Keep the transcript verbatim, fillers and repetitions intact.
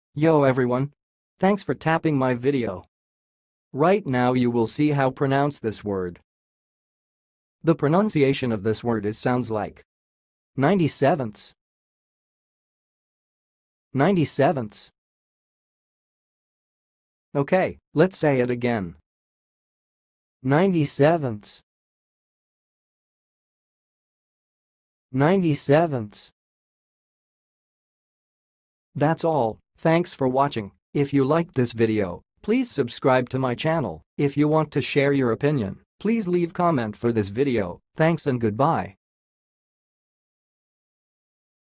Yo everyone! Thanks for tapping my video. Right now you will see how pronounce this word. The pronunciation of this word is sounds like ninety-sevenths, ninety-sevenths. Okay, let's say it again. ninety-sevenths, ninety-sevenths. That's all. Thanks for watching. If you liked this video, please subscribe to my channel. If you want to share your opinion, please leave comment for this video. Thanks and goodbye.